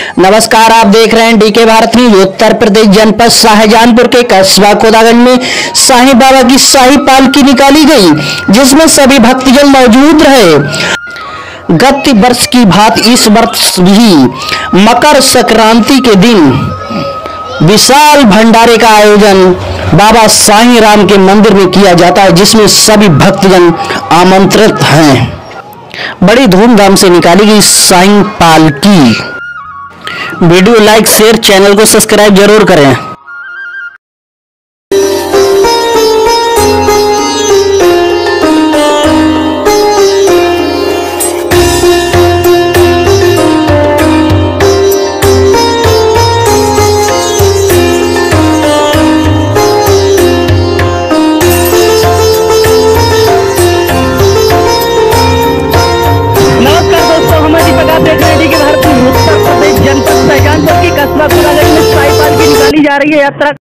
नमस्कार, आप देख रहे हैं डीके भारत न्यूज। उत्तर प्रदेश जनपद शाहजहांपुर के कस्बा खुदागंज में साईं बाबा की शाही पालकी निकाली गई, जिसमें सभी भक्तजन मौजूद रहे। गत वर्ष की भांति इस वर्ष भी मकर संक्रांति के दिन विशाल भंडारे का आयोजन बाबा साईं राम के मंदिर में किया जाता है, जिसमें सभी भक्तजन आमंत्रित हैं। बड़ी धूमधाम से निकाली गई साईं पालकी। वीडियो लाइक शेयर, चैनल को सब्सक्राइब जरूर करें। उत्तर प्रदेश जनपद शाहजहांपुर की कस्बा खुदागंज में शाही पालकी निकाली जा रही है। यात्रा